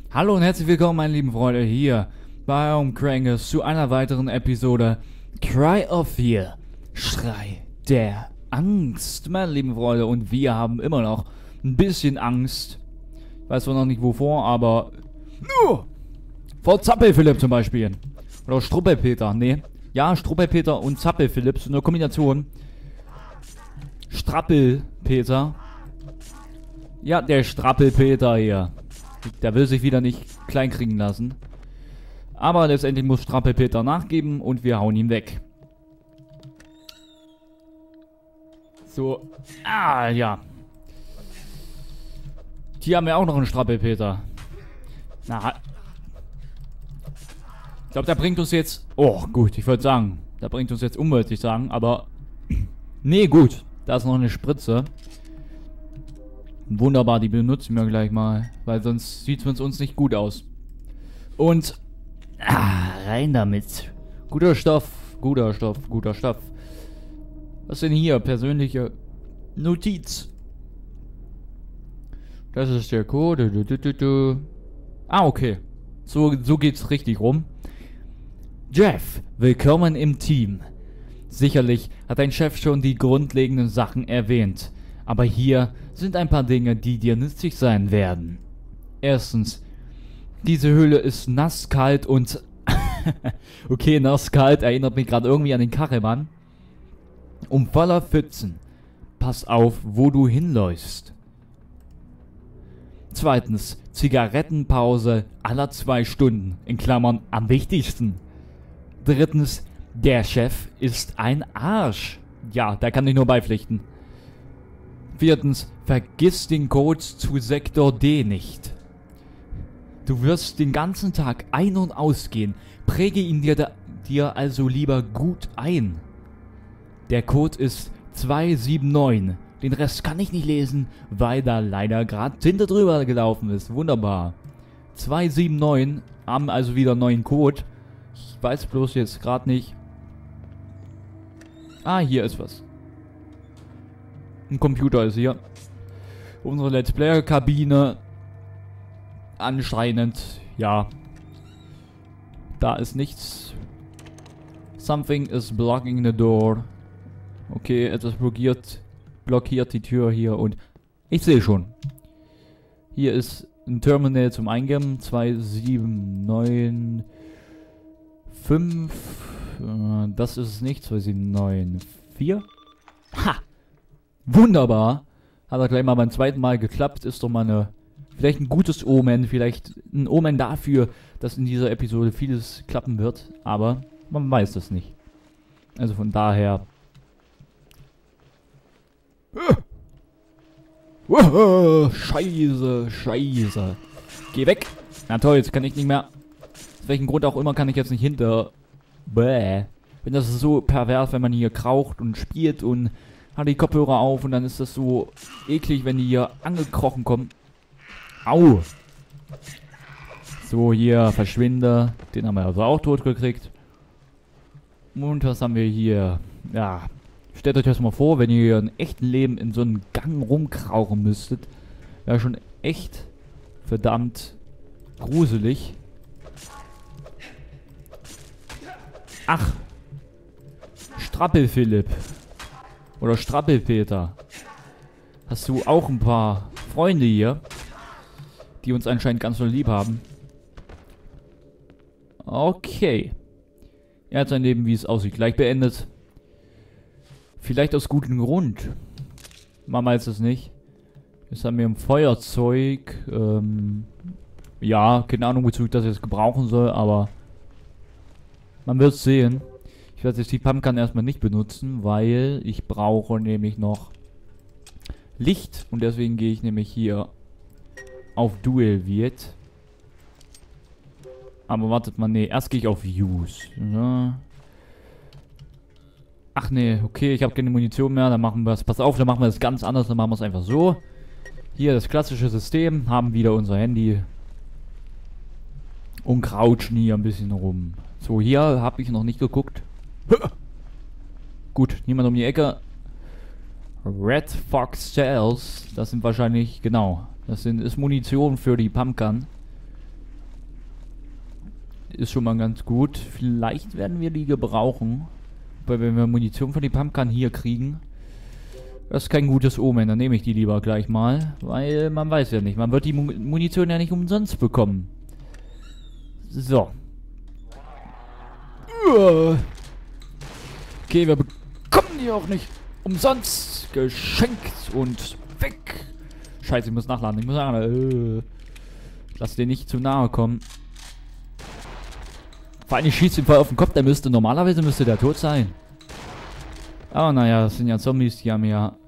Hallo und herzlich willkommen, meine lieben Freunde, hier bei eurem Krängus zu einer weiteren Episode Cry of Fear, Schrei der Angst, meine lieben Freunde. Und wir haben immer noch ein bisschen Angst. Ich weiß zwar noch nicht wovor, aber nur vor Zappel-Philipp zum Beispiel. Oder Struppelpeter, nee. Ja, Struppelpeter und Zappel-Philipp, so eine Kombination. Strappelpeter. Ja, der Strappelpeter hier. Der will sich wieder nicht klein kriegen lassen. Aber letztendlich muss Strappelpeter nachgeben und wir hauen ihn weg. So. Ah, ja. Hier haben wir auch noch einen Strappelpeter. Na. Ich glaube, der bringt uns jetzt... Oh, gut, ich wollte sagen. Der bringt uns jetzt wollte ich sagen, aber... Nee, gut. Da ist noch eine Spritze. Wunderbar, die benutzen wir gleich mal, weil sonst sieht es mit uns nicht gut aus. Und rein damit. Guter Stoff, guter Stoff, guter Stoff. Was denn hier? Persönliche Notiz. Das ist der Code. Ah, okay. So geht's richtig rum. Jeff, willkommen im Team. Sicherlich hat dein Chef schon die grundlegenden Sachen erwähnt. Aber hier sind ein paar Dinge, die dir nützlich sein werden. Erstens, diese Höhle ist nasskalt und... okay, nasskalt erinnert mich gerade irgendwie an den Kachelmann. Und voller Pfützen. Pass auf, wo du hinläufst. Zweitens, Zigarettenpause aller 2 Stunden, in Klammern am wichtigsten. Drittens, der Chef ist ein Arsch. Ja, da kann ich nur beipflichten. Viertens, vergiss den Code zu Sektor D nicht. Du wirst den ganzen Tag ein- und ausgehen. Präge ihn dir also lieber gut ein. Der Code ist 279. Den Rest kann ich nicht lesen, weil da leider gerade Tinte drüber gelaufen ist. Wunderbar. 279 haben also wieder einen neuen Code. Ich weiß bloß jetzt gerade nicht. Ah, hier ist was. Ein Computer ist hier. Unsere Let's Player Kabine. Anscheinend, ja. Da ist nichts. Something is blocking the door. Okay, etwas blockiert die Tür hier und ich sehe schon. Hier ist ein Terminal zum Eingeben. 2795. Das ist es nicht. 2794. Ha! Wunderbar. Hat er gleich mal beim zweiten Mal geklappt. Ist doch mal eine... Vielleicht ein gutes Omen. Vielleicht ein Omen dafür, dass in dieser Episode vieles klappen wird. Aber man weiß das nicht. Also von daher... Scheiße, scheiße. Geh weg. Na toll, jetzt kann ich nicht mehr... Aus welchem Grund auch immer kann ich jetzt nicht hinter... Bäh. Wenn das ist so pervers, wenn man hier kraucht und spielt und... hat die Kopfhörer auf und dann ist das so eklig, wenn die hier angekrochen kommen. Au! So, hier, verschwinde. Den haben wir also auch tot gekriegt. Und was haben wir hier? Ja, stellt euch das mal vor, wenn ihr hier im echten Leben in so einem Gang rumkrauchen müsstet. Wäre schon echt verdammt gruselig. Ach! Strappel-Philipp. Oder Strappelpeter. Hast du auch ein paar Freunde hier, die uns anscheinend ganz so lieb haben? Okay. Er hat sein Leben, wie es aussieht, gleich beendet. Vielleicht aus gutem Grund. Man weiß es nicht. Jetzt haben wir ein Feuerzeug. Ja, keine Ahnung, wozu ich das jetzt gebrauchen soll, aber man wird es sehen. Ich werde jetzt die Pumpgun erstmal nicht benutzen, weil ich brauche nämlich noch Licht. Und deswegen gehe ich nämlich hier auf Dual wird. Aber wartet mal, nee, erst gehe ich auf Use. So. Ach nee, okay, ich habe keine Munition mehr, dann machen wir es, pass auf, dann machen wir es ganz anders, dann machen wir es einfach so. Hier das klassische System, haben wieder unser Handy. Und crouchen hier ein bisschen rum. So, hier habe ich noch nicht geguckt. Gut, niemand um die Ecke. Red Fox Shells, das sind wahrscheinlich, genau, das ist Munition für die Pumpgun. ist schon mal ganz gut. Vielleicht werden wir die gebrauchen. Weil wenn wir Munition von den Pumpgun hier kriegen, das ist kein gutes Omen. Dann nehme ich die lieber gleich mal. Weil man weiß ja nicht. Man wird die Munition ja nicht umsonst bekommen. So. Okay, wir bekommen die auch nicht umsonst geschenkt und weg. Scheiße, ich muss nachladen. Ich muss sagen, lass den nicht zu nahe kommen. Vor allem, ich schieße ihn voll auf den Kopf. Normalerweise müsste der tot sein. Aber naja, das sind ja Zombies, die haben ja...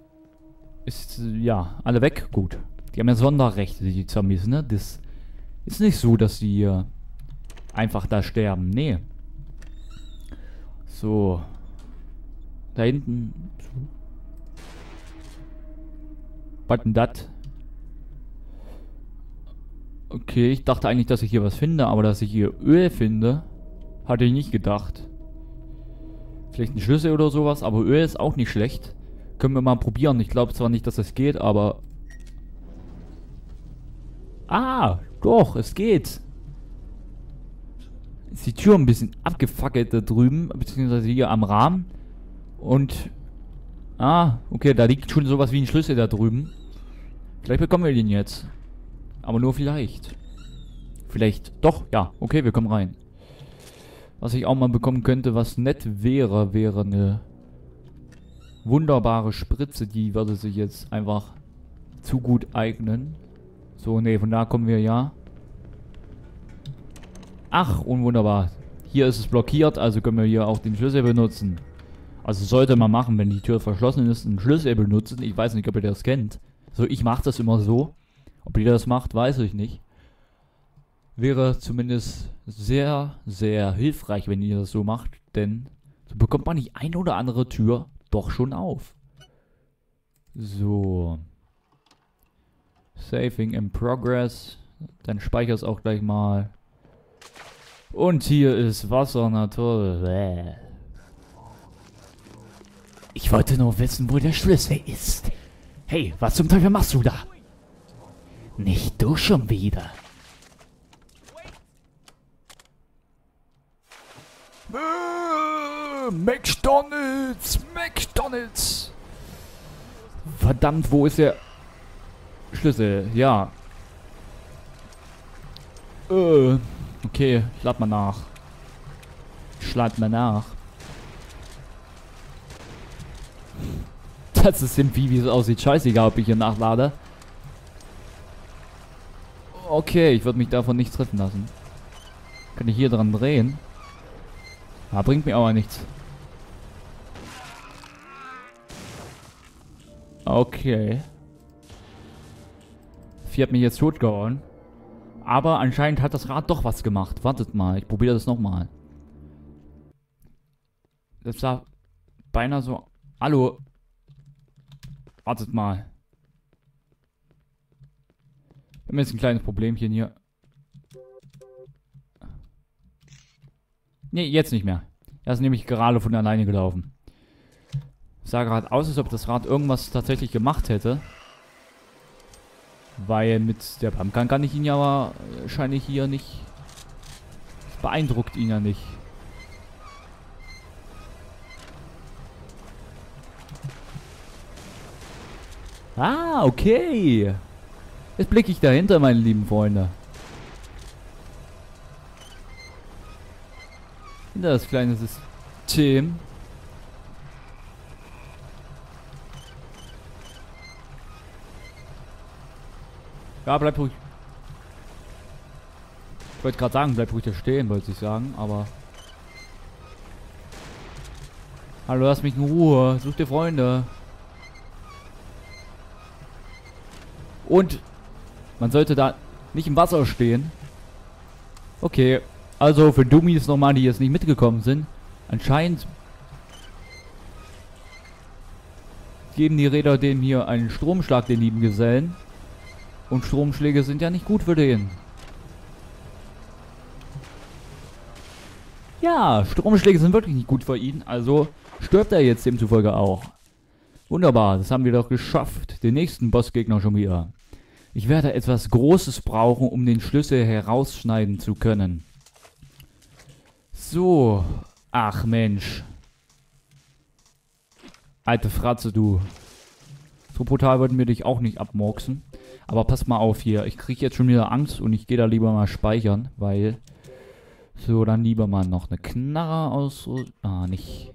alle weg. Gut. Die haben ja Sonderrechte, die Zombies, ne? Das ist nicht so, dass die hier einfach da sterben. Nee. So. Da hinten. Was denn das? Okay, ich dachte eigentlich, dass ich hier was finde, aber dass ich hier Öl finde, hatte ich nicht gedacht. Vielleicht ein Schlüssel oder sowas, aber Öl ist auch nicht schlecht. Können wir mal probieren. Ich glaube zwar nicht, dass es geht, aber... Ah, doch, es geht. Ist die Tür ein bisschen abgefackelt da drüben, beziehungsweise hier am Rahmen. Und... Ah, okay, da liegt schon sowas wie ein Schlüssel da drüben. Vielleicht bekommen wir den jetzt. Aber nur vielleicht. Vielleicht. Doch, ja. Okay, wir kommen rein. Was ich auch mal bekommen könnte, was nett wäre, wäre eine wunderbare Spritze. Die würde sich jetzt einfach zu gut eignen. So, nee, von da kommen wir ja. Ach, unwunderbar. Hier ist es blockiert, also können wir hier auch den Schlüssel benutzen. Also sollte man machen, wenn die Tür verschlossen ist, einen Schlüssel benutzen. Ich weiß nicht, ob ihr das kennt. So, ich mache das immer so. Ob ihr das macht, weiß ich nicht. Wäre zumindest sehr, sehr hilfreich, wenn ihr das so macht. Denn so bekommt man die eine oder andere Tür doch schon auf. So. Saving in progress. Dann speicher es auch gleich mal. Und hier ist Wasser, na toll. Ich wollte nur wissen, wo der Schlüssel ist. Hey, was zum Teufel machst du da? Nicht du schon wieder. McDonald's! McDonald's! Verdammt, wo ist der Schlüssel? Ja. Okay, ich lad mal nach. Das ist irgendwie, wie es aussieht. Scheißegal, ob ich hier nachlade. Okay, ich würde mich davon nicht treffen lassen. Kann ich hier dran drehen? Ah, bringt mir aber nichts. Okay. Vieh hat mich jetzt totgehauen. Aber anscheinend hat das Rad doch was gemacht. Wartet mal, ich probiere das nochmal. Das sah beinahe so... Hallo. Wartet mal. Wir haben jetzt ein kleines Problemchen hier. Ne, jetzt nicht mehr. Er ist nämlich gerade von alleine gelaufen. Sah gerade aus, als ob das Rad irgendwas tatsächlich gemacht hätte. Weil mit der Pumpgun kann ich ihn ja wahrscheinlich hier nicht... Das beeindruckt ihn ja nicht. Ah, okay. Jetzt blicke ich dahinter, meine lieben Freunde. Hinter das kleine System. Ja, bleib ruhig. Ich wollte gerade sagen, bleib ruhig da stehen, wollte ich sagen, aber... Hallo, lass mich in Ruhe. Such dir Freunde. Und man sollte da nicht im Wasser stehen. Okay, also für Dummies nochmal, die jetzt nicht mitgekommen sind. Anscheinend geben die Räder dem hier einen Stromschlag, den lieben Gesellen. Und Stromschläge sind ja nicht gut für den. Ja, Stromschläge sind wirklich nicht gut für ihn. Also stirbt er jetzt demzufolge auch. Wunderbar, das haben wir doch geschafft. Den nächsten Bossgegner schon wieder. Ich werde etwas Großes brauchen, um den Schlüssel herausschneiden zu können. So. Ach Mensch. Alte Fratze, du. So brutal wollten wir dich auch nicht abmurksen. Aber pass mal auf hier. Ich kriege jetzt schon wieder Angst und ich gehe da lieber mal speichern, weil... So, dann lieber mal noch eine Knarre aus... Ah, nicht...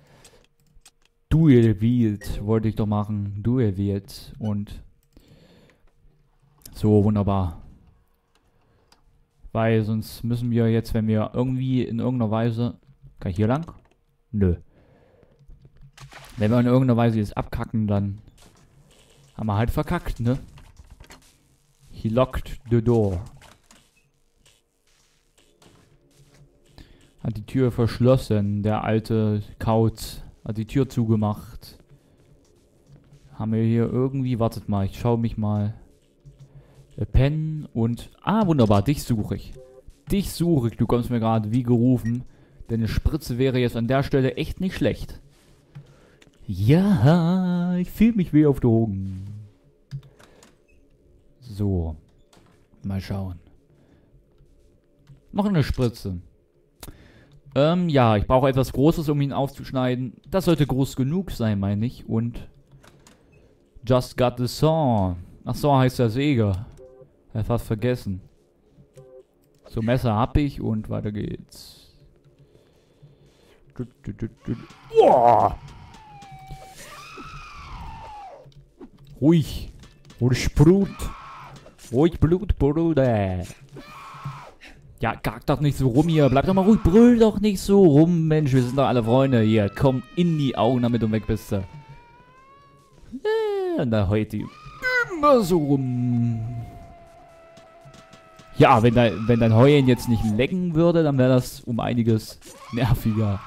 Dual Wield wollte ich doch machen. Dual Wield. Und... So, wunderbar. Weil sonst müssen wir jetzt, wenn wir irgendwie in irgendeiner Weise... Kann ich hier lang? Nö. Wenn wir in irgendeiner Weise jetzt abkacken, dann... Haben wir halt verkackt, ne? He locked the door. Hat die Tür verschlossen, der alte Kauz. Hat die Tür zugemacht. Haben wir hier irgendwie... Wartet mal, ich schaue mich mal... Pen und... Ah, wunderbar, dich suche ich. Dich suche ich, du kommst mir gerade wie gerufen. Denn eine Spritze wäre jetzt an der Stelle echt nicht schlecht. Ja, ich fühle mich wie auf Drogen. So. Mal schauen. Noch eine Spritze. Ja, ich brauche etwas Großes, um ihn aufzuschneiden. Das sollte groß genug sein, meine ich. Und... Just got the saw. Ach, Saw heißt der Säge. Hab fast vergessen. So, Messer hab ich und weiter geht's. Boah! Ruhig. Ruhig Blut. Ruhig Blut, Bruder. Ja, gack doch nicht so rum hier. Bleib doch mal ruhig. Brüll doch nicht so rum, Mensch. Wir sind doch alle Freunde hier. Komm in die Augen, damit du weg bist. Und da heult die immer so rum. Ja, wenn dein Heulen jetzt nicht lecken würde, dann wäre das um einiges nerviger.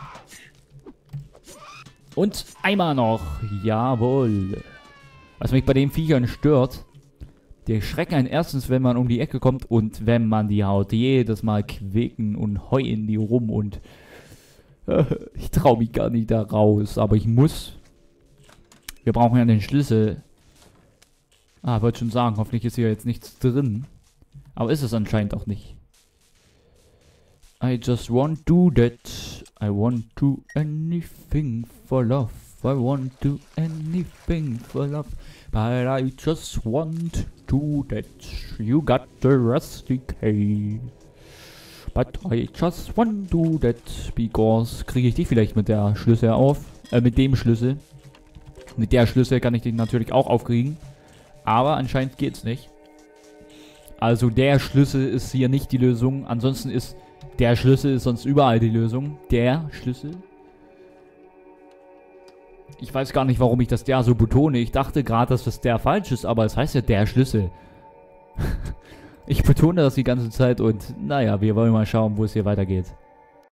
Und einmal noch. Jawohl. Was mich bei den Viechern stört, die schrecken einen erstens, wenn man um die Ecke kommt und wenn man die haut. Jedes Mal quieken und heuen die rum und ich traue mich gar nicht da raus, aber ich muss. Wir brauchen ja den Schlüssel. Ah, wollte schon sagen, hoffentlich ist hier jetzt nichts drin. Aber ist es anscheinend auch nicht. I just want to that. I want to anything for love. I want to anything for love. But I just want to that. You got the rusty key. But I just want to that. Because kriege ich dich vielleicht mit der Schlüssel auf. Mit dem Schlüssel. Mit der Schlüssel kann ich dich natürlich auch aufkriegen. Aber anscheinend geht's nicht. Also der Schlüssel ist hier nicht die Lösung. Ansonsten ist der Schlüssel ist sonst überall die Lösung. Der Schlüssel. Ich weiß gar nicht, warum ich das der so betone. Ich dachte gerade, dass das der falsch ist, aber es heißt ja der Schlüssel. Ich betone das die ganze Zeit und naja, wir wollen mal schauen, wo es hier weitergeht.